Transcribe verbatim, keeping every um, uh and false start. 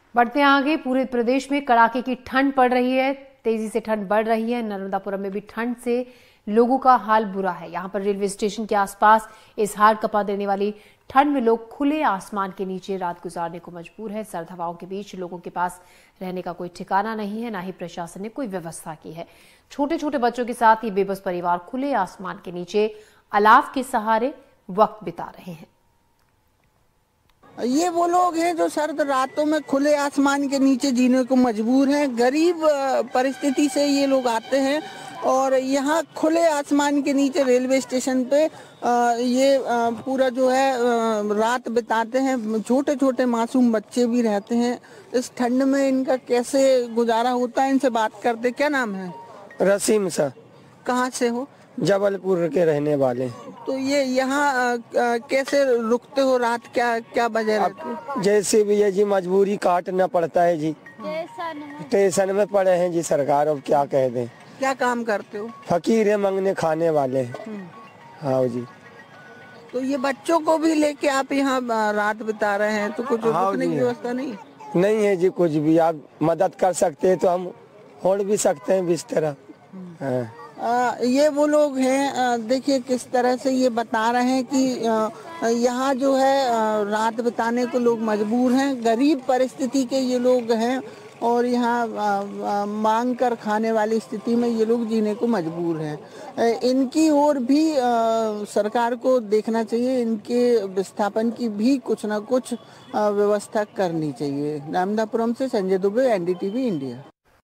बढ़ते आगे, पूरे प्रदेश में कड़ाके की ठंड पड़ रही है। तेजी से ठंड बढ़ रही है। नर्मदापुरम में भी ठंड से लोगों का हाल बुरा है। यहां पर रेलवे स्टेशन के आसपास इस हाड़ कपा देने वाली ठंड में लोग खुले आसमान के नीचे रात गुजारने को मजबूर है। सर्द हवाओं के बीच लोगों के पास रहने का कोई ठिकाना नहीं है, ना ही प्रशासन ने कोई व्यवस्था की है। छोटे छोटे बच्चों के साथ ये बेबस परिवार खुले आसमान के नीचे अलाव के सहारे वक्त बिता रहे हैं। ये वो लोग हैं जो सर्द रातों में खुले आसमान के नीचे जीने को मजबूर हैं। गरीब परिस्थिति से ये लोग आते हैं और यहाँ खुले आसमान के नीचे रेलवे स्टेशन पे ये पूरा जो है रात बिताते हैं। छोटे छोटे मासूम बच्चे भी रहते हैं। इस ठंड में इनका कैसे गुजारा होता है, इनसे बात करते। क्या नाम है? रसीम सा। कहाँ से हो? जबलपुर के रहने वाले। तो ये यहाँ कैसे रुकते हो रात? क्या क्या वजह रहती? जैसे भी है जी, मजबूरी काटना पड़ता है जी। स्टेशन में पड़े हैं जी, सरकार अब क्या कह दें। क्या काम करते हो? फकीर है, मंगने खाने वाले हैं। हाँ जी। तो ये बच्चों को भी लेके आप यहाँ रात बिता रहे हैं, तो कुछ रुकने की व्यवस्था नहीं? नहीं है जी, कुछ भी आप मदद कर सकते हैं तो हम ओढ़ भी सकते हैं बिस्तर। हाँ। आ, ये वो लोग हैं, देखिए किस तरह से ये बता रहे हैं कि यहाँ जो है रात बिताने को लोग मजबूर हैं। गरीब परिस्थिति के ये लोग हैं और यहाँ मांग कर खाने वाली स्थिति में ये लोग जीने को मजबूर हैं। इनकी ओर भी आ, सरकार को देखना चाहिए। इनके विस्थापन की भी कुछ ना कुछ व्यवस्था करनी चाहिए। नर्मदापुरम से Sanjay Dubey, N D T V India.